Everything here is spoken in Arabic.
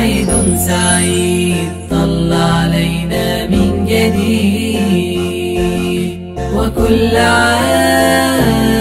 عيد سعيد طل علينا من جديد، وكل عام